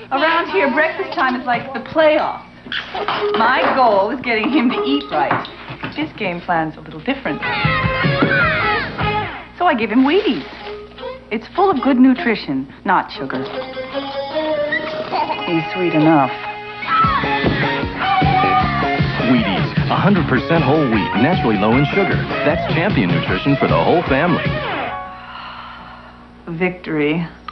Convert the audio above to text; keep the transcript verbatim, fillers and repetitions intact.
Around here, breakfast time is like the playoffs. My goal is getting him to eat right. His game plan's a little different. So I give him Wheaties. It's full of good nutrition, not sugar. He's sweet enough. Wheaties, one hundred percent whole wheat, naturally low in sugar. That's champion nutrition for the whole family. Victory.